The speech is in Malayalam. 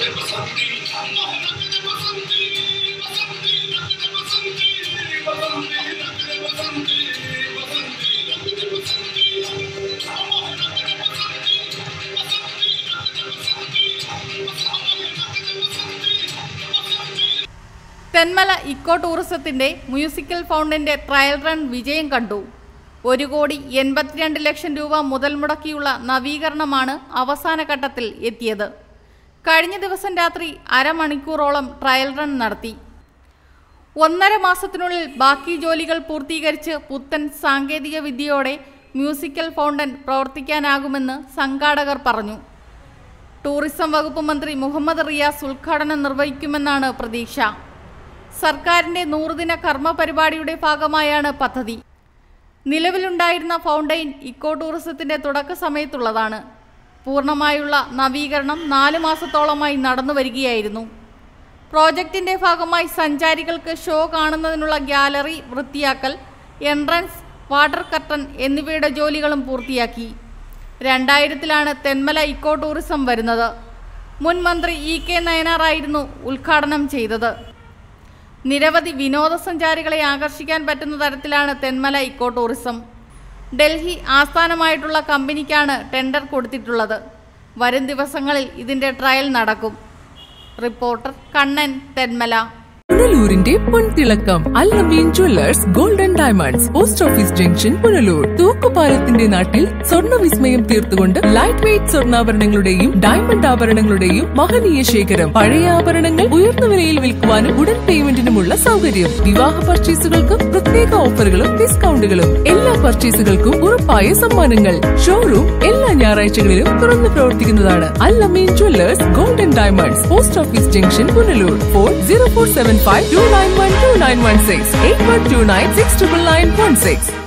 തെന്മല ഇക്കോ ടൂറിസത്തിന്റെ മ്യൂസിക്കൽ ഫൗണ്ടന്റെ ട്രയൽ റൺ വിജയം കണ്ടു. 1,82,00,000 രൂപ മുതൽ മുടക്കിയുള്ള നവീകരണമാണ് അവസാന ഘട്ടത്തിൽ എത്തിയത്. കഴിഞ്ഞ ദിവസം രാത്രി അരമണിക്കൂറോളം ട്രയൽ റൺ നടത്തി. 1.5 മാസത്തിനുള്ളിൽ ബാക്കി ജോലികൾ പൂർത്തീകരിച്ച് പുത്തൻ സാങ്കേതിക വിദ്യയോടെ മ്യൂസിക്കൽ ഫൗണ്ടൻ പ്രവർത്തിക്കാനാകുമെന്ന് സംഘാടകർ പറഞ്ഞു. ടൂറിസം വകുപ്പ് മന്ത്രി മുഹമ്മദ് റിയാസ് ഉദ്ഘാടനം നിർവഹിക്കുമെന്നാണ് പ്രതീക്ഷ. സർക്കാരിന്റെ 100 ദിന കർമ്മ പരിപാടിയുടെ ഭാഗമായാണ് പദ്ധതി. നിലവിലുണ്ടായിരുന്ന ഫൗണ്ടെയിൻ ഇക്കോ ടൂറിസത്തിന്റെ തുടക്ക സമയത്തുള്ളതാണ്. പൂർണ്ണമായുള്ള നവീകരണം 4 മാസത്തോളമായി നടന്നു വരികയായിരുന്നു. പ്രോജക്റ്റിന്റെ ഭാഗമായി സഞ്ചാരികൾക്ക് ഷോ കാണുന്നതിനുള്ള ഗ്യാലറി വൃത്തിയാക്കൽ, എൻട്രൻസ്, വാട്ടർ കർട്ടൻ എന്നിവയുടെ ജോലികളും പൂർത്തിയാക്കി. 2000-ലാണ് തെന്മല ഇക്കോ ടൂറിസം വരുന്നത്. മുൻ മന്ത്രി EK നയനാറായിരുന്നു ഉദ്ഘാടനം ചെയ്തത്. നിരവധി വിനോദസഞ്ചാരികളെ ആകർഷിക്കാൻ പറ്റുന്ന തരത്തിലാണ് തെന്മല ഇക്കോ ടൂറിസം. ഡൽഹി ആസ്ഥാനമായിട്ടുള്ള കമ്പനിക്കാണ് ടെൻഡർ കൊടുത്തിട്ടുള്ളത്. വരും ദിവസങ്ങളിൽ ഇതിന്റെ ട്രയൽ നടക്കും. റിപ്പോർട്ടർ കണ്ണൻ, തെന്മല. പുനലൂരിന്റെ പൊൻതിളക്കം Al Ameen jewellers golden diamonds, post office junction, Punalur. തൂക്കുപാലത്തിന്റെ നാട്ടിൽ സ്വർണ്ണ വിസ്മയം തീർത്തുകൊണ്ട് ലൈറ്റ് വെയ്റ്റ് സ്വർണ്ണാഭരണങ്ങളുടെയും ഡയമണ്ട് ആഭരണങ്ങളുടെയും മഹനീയ ശേഖരം. പഴയ ആഭരണങ്ങൾ ഉയർന്ന വിലയിൽ വിൽക്കുവാനും ഉടൻ പേയ്മെന്റിനുമുള്ള സൗകര്യം. വിവാഹ പർച്ചേസുകൾക്കും പ്രത്യേക ഓഫറുകളും ഡിസ്കൗണ്ടുകളും. എല്ലാ പർച്ചേസുകൾക്കും ഉറപ്പായ സമ്മാനങ്ങൾ. ഷോറൂം എല്ലാ ഞായറാഴ്ചകളിലും തുറന്നു പ്രവർത്തിക്കുന്നതാണ്. Al Ameen jewellers golden diamonds, post office junction, Punalur. Phone 0475 291 2916 8129 69916.